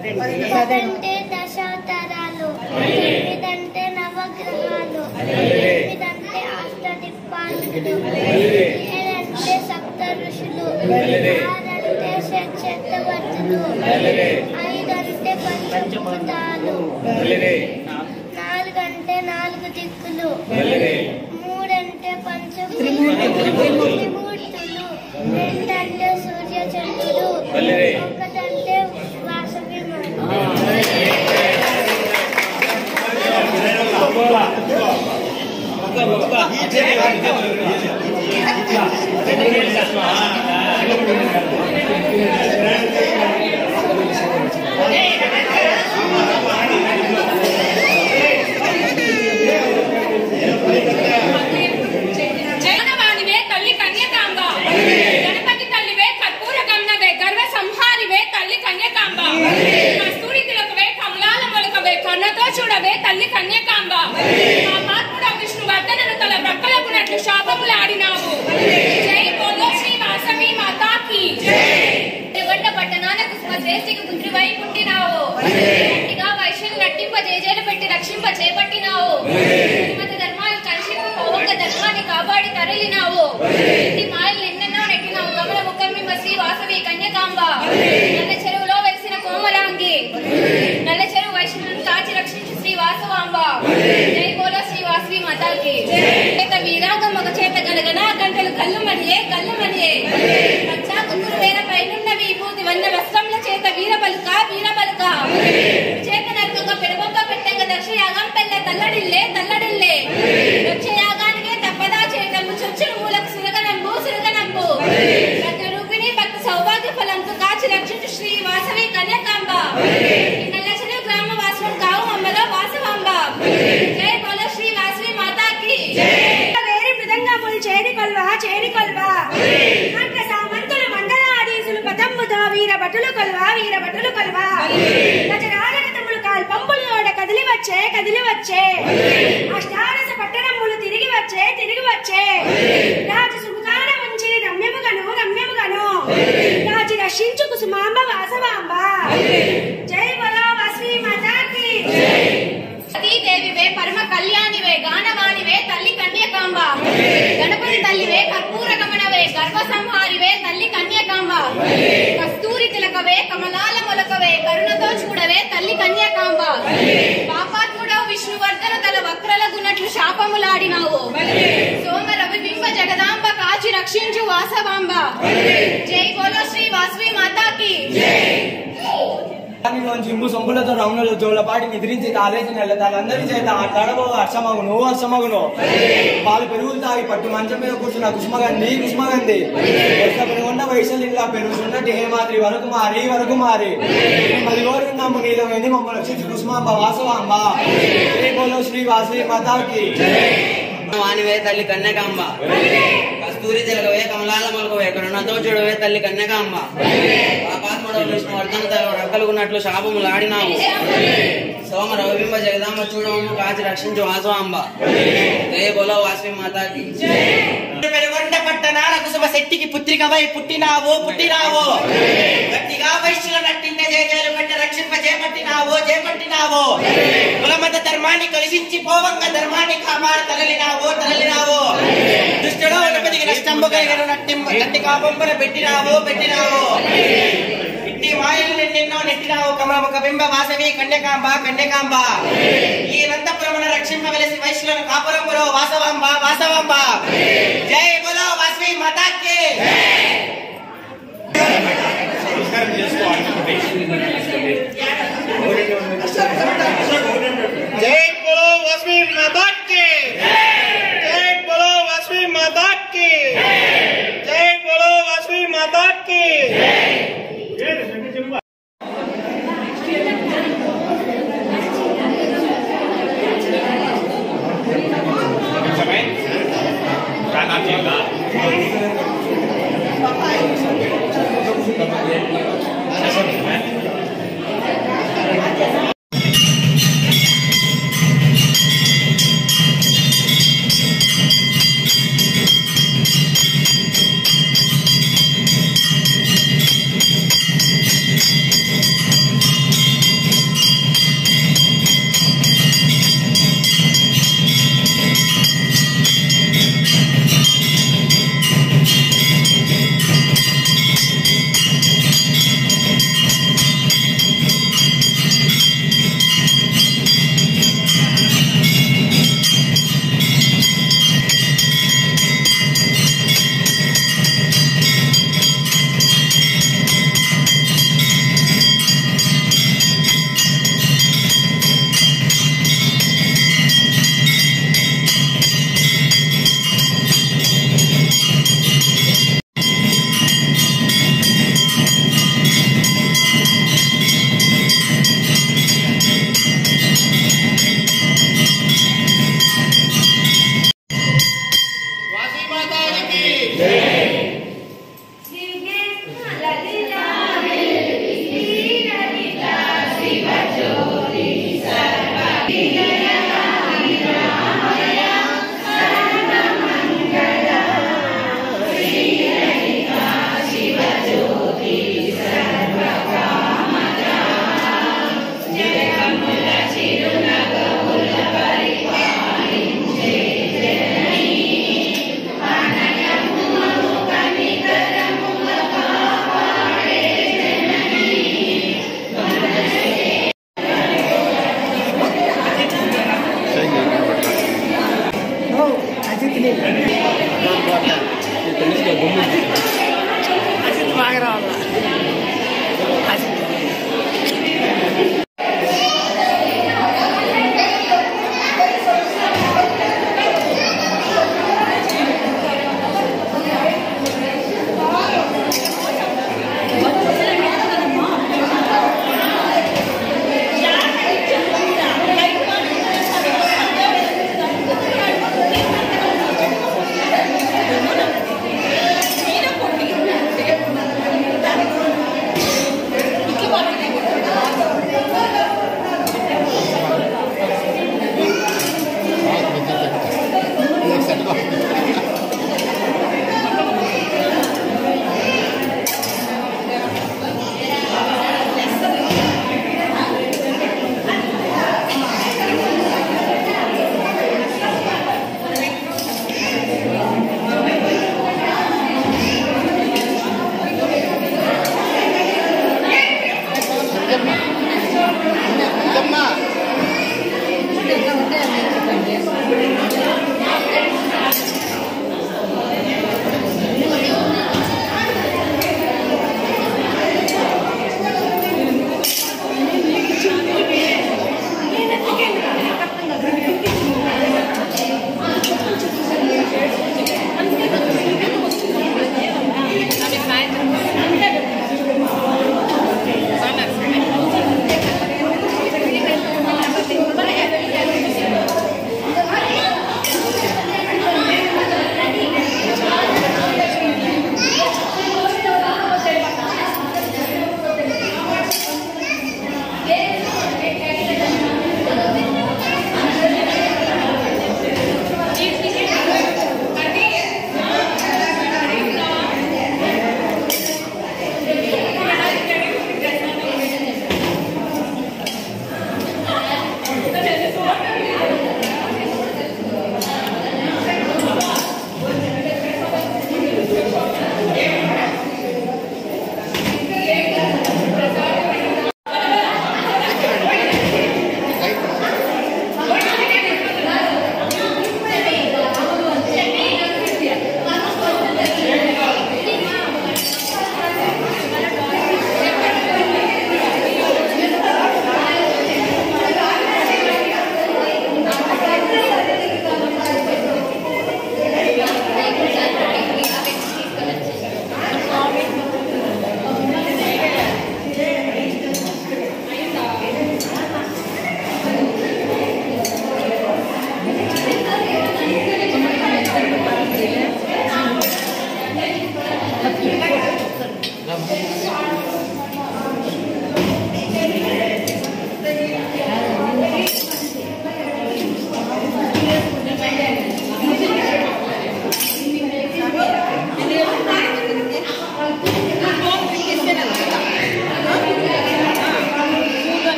పదంటే దశావతారాలు, ఎనిమిదంటే నవగ్రహాలు, ఎనిమిదంటే అష్టదిక్పాలకులు, ఏడంటే సప్త ఋషులు, ఆరంటే షట్చక్రవర్తులు, ఐదంటే పంచభూతాలు, నాలుగంటే నాలుగు దిక్కులు, మూడంటే త్రిమూర్తులు, రెండంటే సూర్య చంద్రుడు, ఒకటంటే వాసవి జగనవాణివే తల్లి కన్యకాంబ, గణపతి తల్లివే కర్పూర గమనవే గర్వ సంహారివే తల్లి కన్యకాంబ, కస్తూరితులకువే కమలాల మొలకవే కన్నతో చూడవే తల్లి కన్యకాంబ, మా పాత్రుడ విష్ణువర్ధనను తల బ్రక్కలకున్నట్లు శాపములాడినావు. జై బోలో శ్రీ వాసవి మాతాకి. గొండ పట్టణాలకు శ్రేష్ఠికి పుత్రివై పుట్టినావు, గట్టిగా వైశ్యులు నట్టింప జేజేలు పెట్టి రక్షింప చేపట్టినావు, శ్రీమతి ధర్మాలు కలిసి పౌంగ ధర్మాన్ని కాపాడి తరలినావు, ఇంటి మాయలు ఎన్నెన్నో నెట్టినావు కమల ముఖర్మింబ శ్రీ వాసవి కన్యకాంబ, నల్ల చెరువులో వెలిసిన కోమలాంగి, నల్ల చెరువు వైష్ణవులను కాచి రక్షించి శ్రీ వాసవాంబ. జై బోలో శ్రీ వాసవి మాతాకి. చేత వీరాగం ఒక చేత గనగన గంటలు కళ్ళు మనియే కళ్ళు మనియే, పచ్చా కుక్కురు వేర పైనున్న విభూతి వన్న వస్త్రముల చేత వీరబలుక వీరబలుక, చేత నరకంగా పెరుగొక్క పెట్టంగా దక్షయాగం పెళ్ళ తల్లడిల్లే తల్లడిల్లే, దక్షయాగానికే తప్పదా చేయటము చొచ్చును మూలకు సురగనంబు సురగనంబు, రూపిణి భక్త సౌభాగ్య ఫలంతో కాచి రక్షించు శ్రీ వాసవి కన్యకాంబ, నల్లచెరు గ్రామ వాసవం కావు అమ్మలో వాసవాంబ. జై బోలో శ్రీ వాసవి మాతాకి. వేరి మృదంగములు చేరి కొల్వా చేరి కొల్వా, అంత సామంతులు మండలాడీసులు పతంబుతో వీర భటులు కొల్వా వీర భటులు కొల్వా, గజరాజకతములు కాల్పంబులు ఓడ కదిలి వచ్చే కదిలి వచ్చే, అష్టాదశ పట్టణములు తిరిగి వచ్చే తిరిగి వచ్చే, రాజు సుముఖాన ఉంచి రమ్యముగను రమ్యముగను, రాజు రక్షించు కుసుమాంబ వాసవాంబ. జై బోలో వాసవి మాతాకి. సతీదేవివే పరమ కళ్యాణివే గానవానివే తల్లి కన్యకాంబ, గణపతి తల్లివే కర్పూర గమనవే గర్వ సంహారివే తల్లి కన్యకాంబ, కస్తూరి తిలకవే కమలాల మొలకవే కరుణతో చూడవే తల్లి కన్యకాంబ, పాపాత్ముడవు విష్ణువర్ధన తల వక్రలగునట్లు శాపములాడినావు, సోమ రవిబింబ జగదాంబ కాచి రక్షించు వాసవాంబ. జై బోలో శ్రీ వాసవి మాతాకి. జింబు సొంపులతో రౌనులు జోలపాటి నిద్రించి తాలేసిన వాళ్ళందరి చేత ఆ తడబో హర్షమగును హర్షమగును, పాలు పెరుగులు తాగి పట్టు మంచం మీద కూర్చున్న కుసుమగంది కుసుమగంది, పెరుగున్న వయసులు ఇలా పెరుగుతున్నట్టు హేమాద్రి వరకు మారి వరకు మారి, మదిగోరు నమ్ము నీలమైంది మమ్మల్ని రక్షించి కుసుమాంబ వాసవాంబ. జై బోలో శ్రీ వాసవి మాతాకి. వానివే తల్లి కన్యకాంబ, కస్తూరి తిలకవే కమలాల మొలకవే కరుణతో చూడవే తల్లి కన్యకాంబ, పాపాత్ముడవు విష్ణువర్ధన రక్కలుకున్నట్లు శాపములాడినావు, సోమ రవిబింబ జగదాంబ చూడము కాచి రక్షించు వాసవాంబ. జయ బోలో వాసవి మాతాకి. పెరుగొండ పట్టణాల కుసుమ శెట్టికి పుత్రికవై పుట్టినావు పుట్టినావు, గట్టిగా వైశ్యుల నట్టింటే జయజయలు పెట్టి రక్షింప చేపట్టినావు చేపట్టినావు, కులమత ధర్మాన్ని కలిసించి పోవంగ ధర్మాన్ని కాపాడు తరలినావు తరలినావు, దుష్టుడు గణపతికి నష్టంబు కలిగిన నట్టి కాపంపన పెట్టినావు పెట్టినావు, ఇంటి మాయలు నిన్నెన్నో నెట్టినావు కమలముఖ బింబ వాసవి కన్యకాంబ కన్యకాంబ, ఈ నంతపురమున రక్షింపవలసి వైశ్యులను కాపురములో వాసవాంబ వాసవాంబ. జై బోలో వాసవి మాతాకి. जय बोलो वासवी माता की, जय बोलो वासवी माता की, जय बोलो वासवी माता की. ज्योति सर्वविघ्न